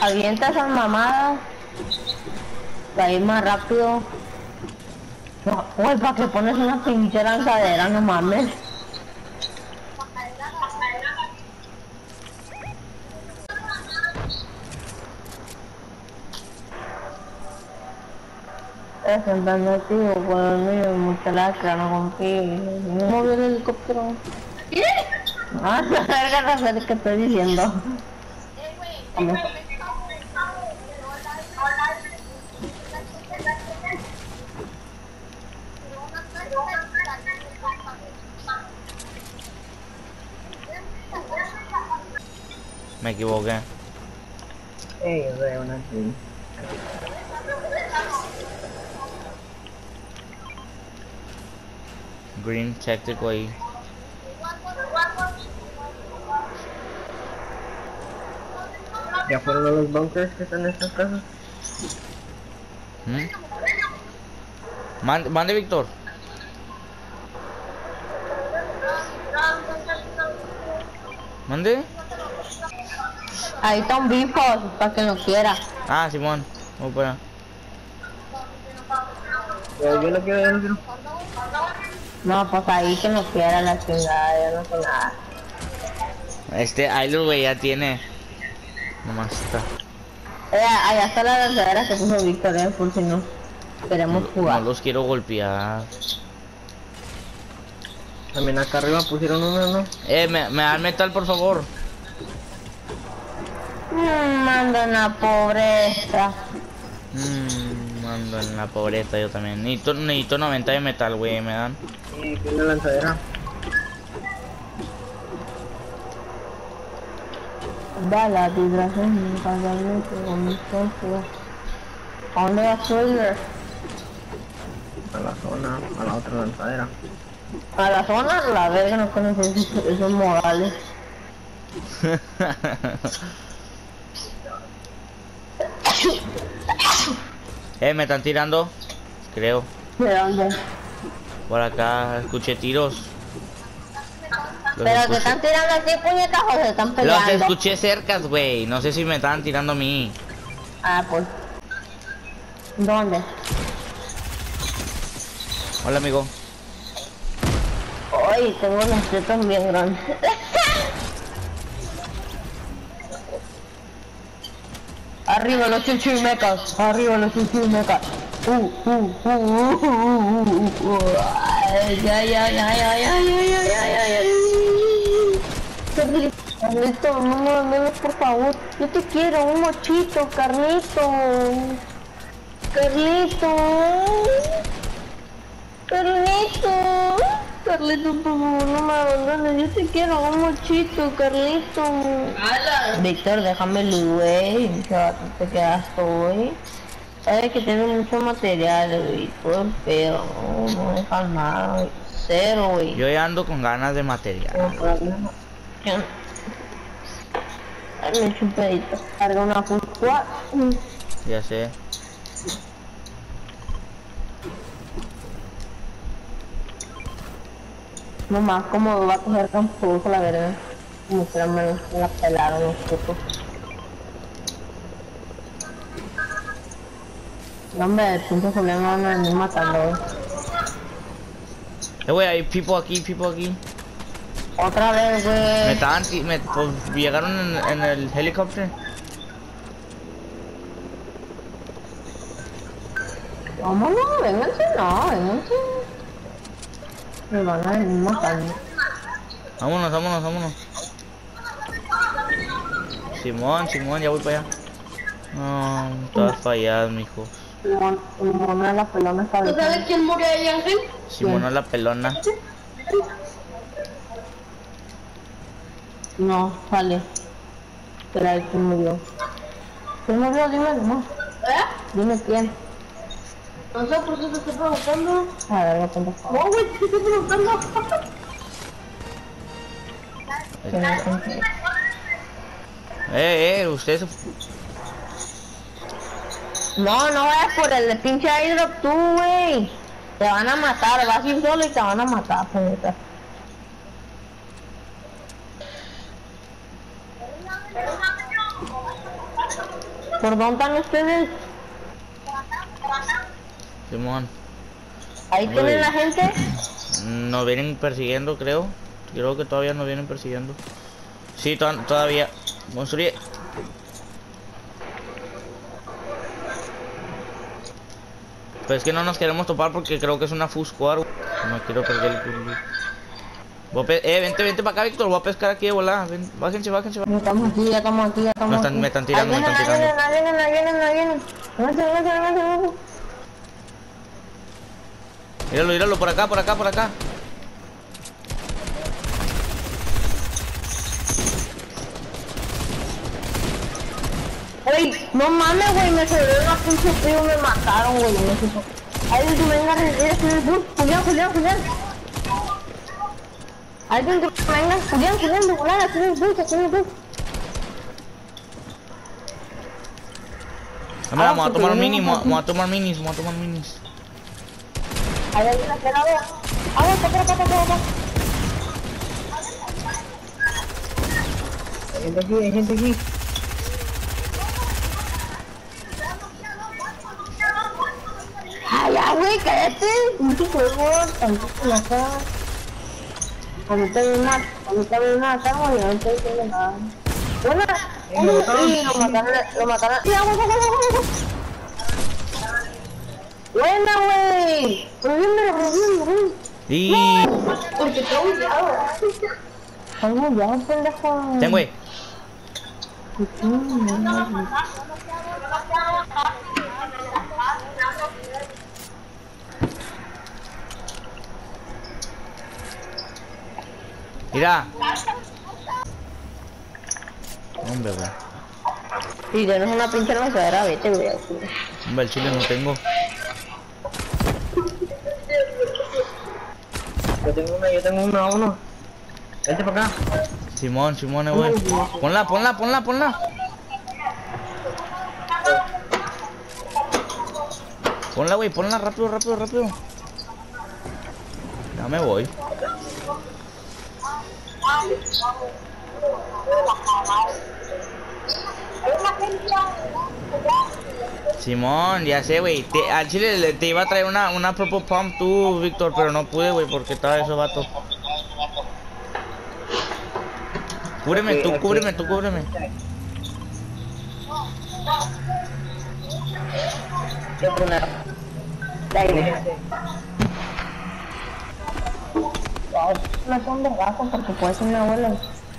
avienta esas mamadas para ir más rápido. No, uy, para que pones una pinche lanzadera, no mames. Presentando tío, bueno, mucha lacra, no confío. No movió el helicóptero. ¿Qué? Ah, la verga, no sé qué estoy diciendo. Vamos. Me equivoqué. Veo una aquí. Green Tactical ahí. ¿Ya fueron a los bunkers que están en estas casas? ¿Mm? Mande, Víctor. ¿Mande? Ahí está un bifo, para que lo quiera. Ah, Simón. Voy para. Yo no quiero, yo no quiero. No, pues ahí que lo quiera la chingada, yo no sé nada. Ailu, güey, ya tiene. Nomás está. Allá está la lanzadera que puso Víctor, por si no queremos No jugar. los quiero golpear. También acá arriba pusieron una, ¿no? Me dan metal, por favor. Manda una pobreza. Ando en la pobreza yo también. Necesito 90 de metal, güey, me dan. Sí, tiene una lanzadera. Da la vibración realmente con mi socio. ¿A dónde va Soldier? A la zona, a la otra lanzadera. A la zona, la verga, no conoces esos modales. Me están tirando. Creo. ¿De dónde? Por acá escuché tiros. Pero te están tirando así puñetas o se están Los peleando. escuché cercas, güey. No sé si me estaban tirando a mí. Ah, pues. ¿Dónde? Hola, amigo. Ay, tengo los tetas bien grandes. Arriba los chichimecas, arriba los chichimecas. Carlito, no me abandones, por favor. Yo te quiero, un mochito, Carlito. Carlito. Carlito. Carlito, por favor, no me abandones. Yo te quiero, un mochito, Carlito. Víctor, déjame el güey. Te quedas hoy. Sabes que tiene mucho material, güey. Todo el pedo. No deja nada, güey. Cero, güey. Yo ya ando con ganas de material. Dame un pedito. Carga una full squad. Ya sé. Mamá, ¿cómo va a coger tan poco la verga? Como que me la pelaron los putos. No, hombre, el punto problema no es matando. Güey, hay people aquí. Otra vez, Me güey. estaban... pues, llegaron en el helicóptero. Vámonos, vénganse, no, vénganse. Me van a venir matando. Vámonos. Simón, ya voy para allá. No, todas falladas, mijo. Simona la pelona está bien. ¿Tú sabes quién murió ahí, Ángel? Simona la pelona. No, sale. Espera, ¿quién murió? ¿Quién murió? Dime, no. Dime quién. No sé por qué te estoy preguntando. A ver, lo pendejo. No, güey, te estoy preguntando. Ustedes... No, no vayas por el de pinche airdrop tú, güey. Te van a matar, vas a ir solo y te van a matar, puñeta. ¿Por dónde están ustedes? Simón. ¿Ahí Muy tienen bien. la gente? Nos vienen persiguiendo, creo. Creo que todavía nos vienen persiguiendo. Sí, todavía. Construye. Pero es que no nos queremos topar porque creo que es una full squad. No quiero perder el turno. Vente para acá, Víctor. Voy a pescar aquí de volada. Ven, bájense. Ya estamos aquí, ya estamos aquí, ya estamos Me están aquí. tirando, Ahí me están tirando. Ahí vienen. Vénganse. Míralo, por acá. Ey, no mames, güey, me sobró una pinche frío, me mataron, güey. Alguien que venga a recibir, Julián. Alguien que venga, Julián, de volada, aquí en el bus. Mira, vamos a tomar minis. Ahí hay una pelada. Acá. Hay gente aquí. Ay, ya, güey, cállate. Mucho juego, tampoco la cara. A mí también me mataron, güey, no estoy diciendo nada. Sí, lo mataron. Sí, agua. Buena, güey. Revive. Y... Porque está bugueado. Ay, ya, pendejo. Ten, güey. Mira. Hombre, güey. Si tienes una pinche lanzadera, vete, güey. Hombre, el chile no tengo. Yo tengo uno. Vente para acá. Simón, güey. Ponla. Ponla, güey, rápido. Ya me voy. Simón, ya sé, güey. Al chile te iba a traer una purple pump tú, Víctor, pero no pude, güey, porque estaba esos vatos. Cúbreme, tú cúbreme. Yo primero. Dale. No son de gato porque puede ser mi abuelo.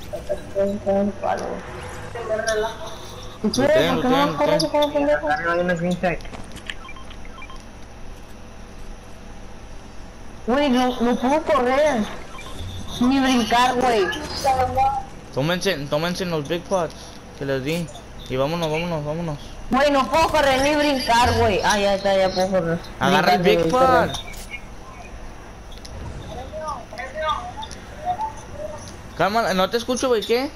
¿Y qué? ¿Por qué no nos corres como pendejo? Acá hay una green tag. Güey, no puedo correr. Ni brincar, güey. Tómense los big pots que les di. Y vámonos. Güey, no puedo correr ni brincar, güey. Ah, ya está, ya puedo correr. Agarra el big pot. Calma, no te escucho, güey, ¿qué?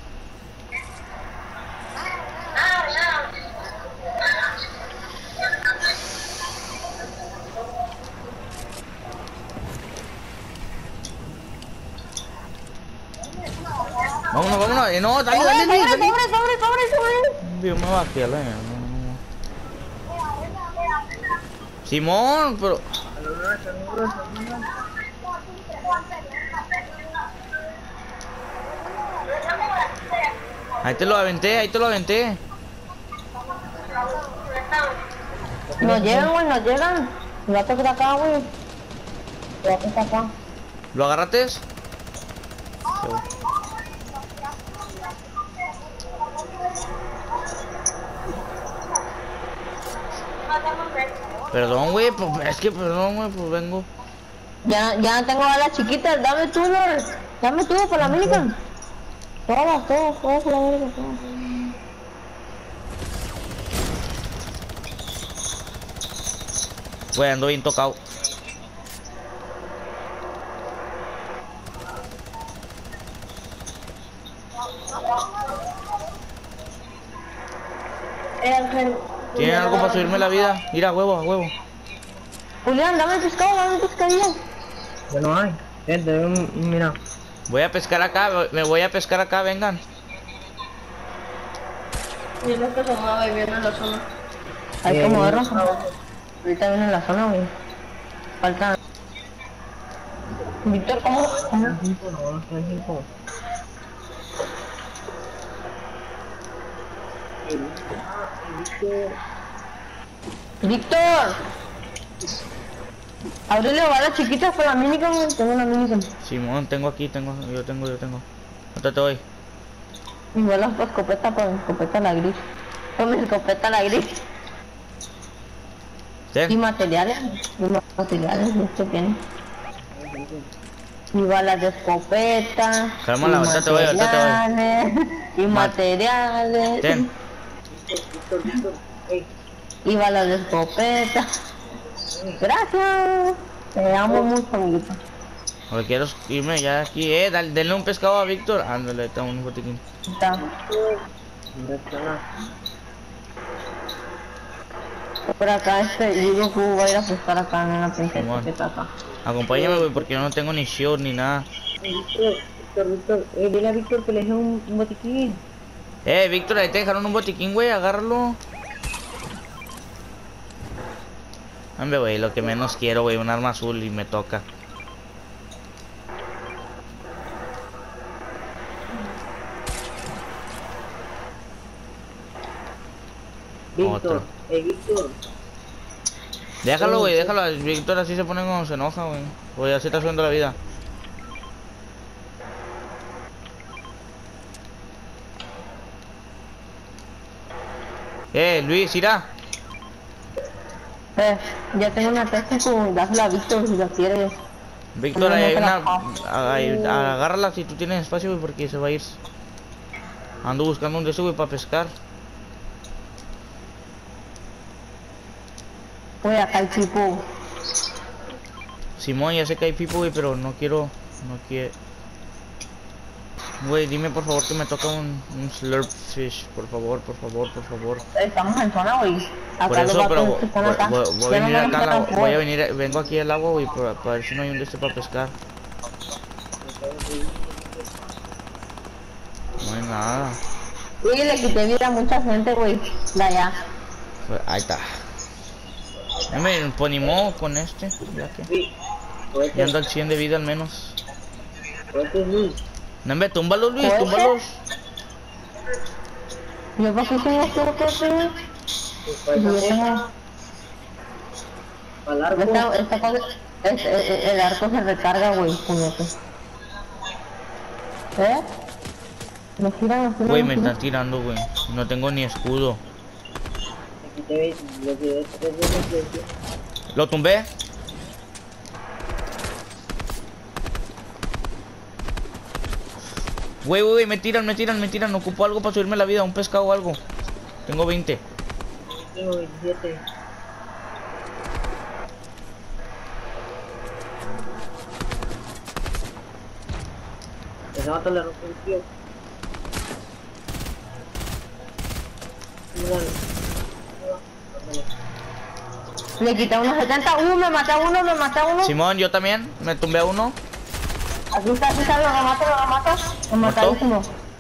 Vámonos. No, dale. Sobre. Dios, me va a quedar, no. Simón, pero... Ahí te lo aventé. Nos llegan, güey, nos llegan. Fíjate que está acá, güey. Fíjate que está acá. ¿Lo agarraste? Perdón, güey, pues vengo. Ya tengo balas chiquitas, dame tú, Lord. Dame tú por la minigun. Todas por la minigun. Güey, ando bien tocado. ¿Tienen algo para subirme la vida? Mira, a huevo. Julián, dame pescadillo. Ya no hay. Mira. Me voy a pescar acá, vengan. Y es lo que se mueve bien en la zona. Hay que movernos. Ahorita viene la zona, güey. Falta. Víctor, ¿cómo? No, no estoy en 5. Víctor. Ábrele balas chiquitas para la minicam, güey. Tengo una minicam. Simón, tengo aquí, yo tengo. ¿Dónde te doy? Igual las escopetas para mi escopeta la gris. Con mi escopeta la gris. Y Ten. materiales. Esto tiene. Y balas de escopeta. Cálmala, ahorita te voy. Y materiales. Ten. Y balas de escopeta. Gracias. Te amo mucho, amiguito. Porque quiero irme ya aquí, denle un pescado a Víctor. Ándale, está un botiquín. Está. Por acá digo que va a ir a pescar acá en la princesa Simón. que está acá. Acompáñame, güey, porque yo no tengo ni shield ni nada. Víctor, dile a Víctor que le deje un botiquín. Víctor, ahí te dejaron un botiquín, güey, agárralo. Hombre, güey, lo que menos quiero, güey, un arma azul y me toca. Otro. Víctor. Déjalo, güey, déjalo. Víctor así se pone cuando se enoja, güey. Güey, así está subiendo la vida. Luis, irá. Ya tengo una técnica, dásela a Víctor si la quieres. Víctor, No, ahí hay no te la una. Agárrala si tú tienes espacio, güey, porque se va a ir. Ando buscando un de esos, güey, para pescar. Güey, acá hay tipo. Simón, ya sé que hay pipo, güey, pero no quiero. Güey, dime por favor que me toca un slurp fish, por favor. Estamos en zona, güey. Acá Por eso, los pero vatos que están acá. voy a Ya venir no acá, me vengo aquí al agua, güey, para ver si no hay un de este para pescar. No hay nada. Güey, le quité vida a mucha gente, güey. De allá. Ahí está. Pues ni modo con este, ya que. Ya ando al 100 de vida al menos. No me túmbalos, Luis, túmbalos. Yo para qué tengo esto que hacer. Yo tengo. Esta cosa, el arco se recarga, güey, con eso. Me tiran. Güey, me están tirando, güey. No tengo ni escudo. Lo tumbé. Güey, me tiran. Ocupo algo para subirme la vida, un pescado o algo. Tengo 20. Tengo 27. Ese vato le rompió el pie. Le quité unos 70. Me maté a uno. Simón, yo también. Me tumbé a uno. Aquí está, lo remato. Lo matadísimo.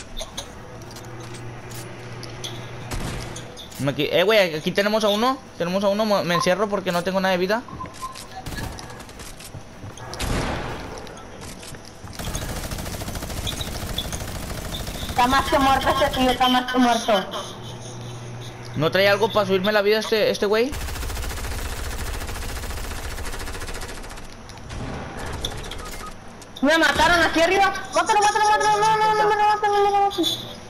Güey, aquí tenemos a uno. Me encierro porque no tengo nada de vida. Está más que muerto este tío, está más que muerto. ¿No trae algo para subirme la vida este güey? Me mataron aquí arriba. Mátalo. No me maten.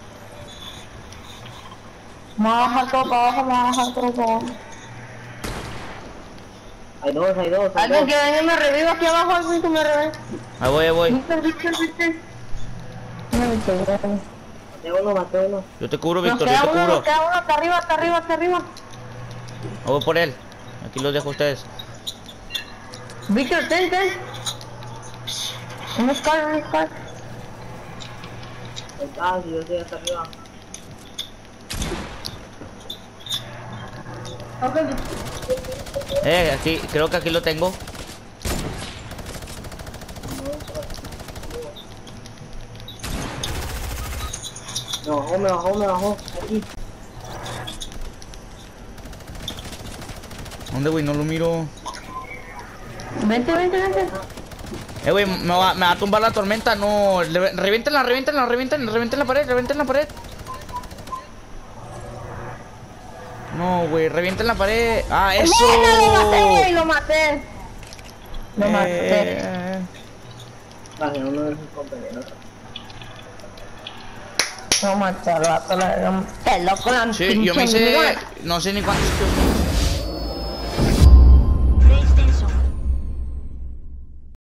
Me va a bajar todo para abajo. Hay dos. Alguien que venga y me reviva aquí abajo, alguien que me reviva. Ahí voy. Víctor. No, Víctor. Maté uno. Yo te cubro, Nos Víctor, yo queda te uno, cubro. está arriba. Voy por él. Aquí los dejo a ustedes. Víctor, ten. Un Scar. Sí, yo estoy hasta arriba. Aquí, creo que aquí lo tengo. Me bajó. Aquí. ¿Dónde, güey? No lo miro. Vente. Güey, me va a tumbar la tormenta. No, revienten la pared. No, güey, revienten la pared. ¡Ah, eso! Bueno, lo maté. Vale, uno de sus compañeros. Lo maté al vato, qué loco la Sí, yo me hice... No sé ni cuántos kills